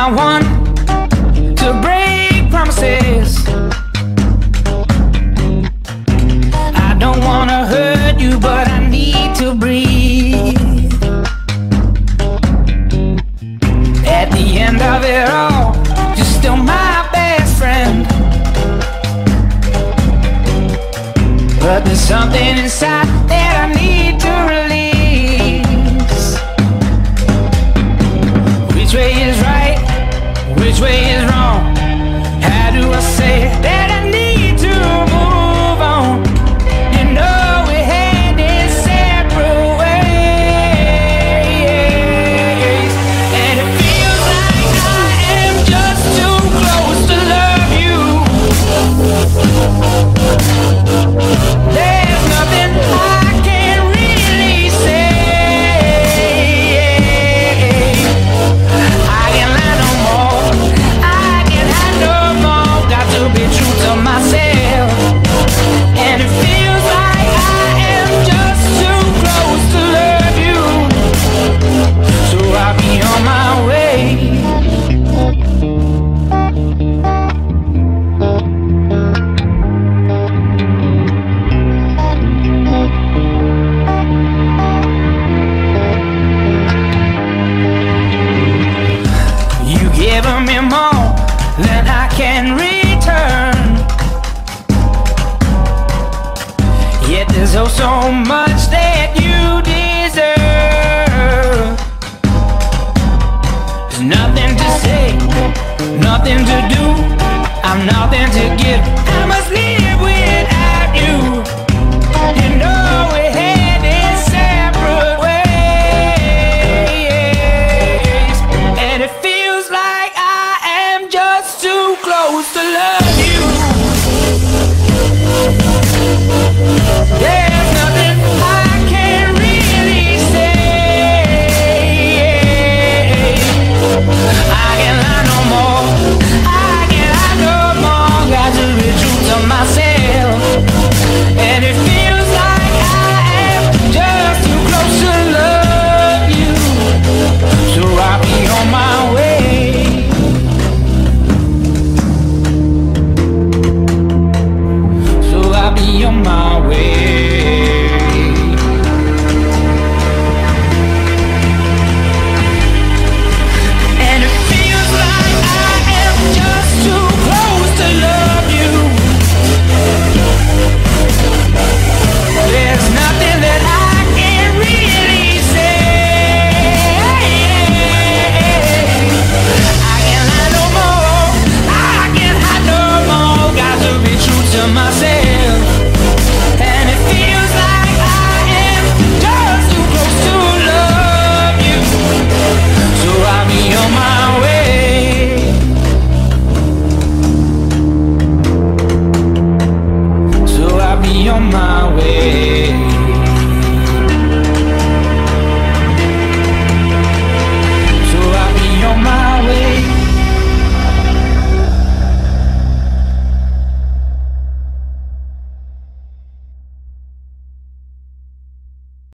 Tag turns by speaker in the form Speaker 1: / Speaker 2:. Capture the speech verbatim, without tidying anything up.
Speaker 1: not one to break promises. I don't wanna hurt you, but I need to breathe. At the end of it all, you're still my best friend. But there's something inside that I need to release. Which way is right? Which way is wrong? How do I say that I need to move on? You know we had this separate ways, and it feels like I am just too close to love you. There's nothing I can really say. I can lie no more, I can hide no more. Got to be true to myself, and it feels like I am just too close to love you. So I'll be on my way. You giving me more than I can return, yet there's oh so much that you deserve. There's nothing to say, nothing to do, I'm nothing to give.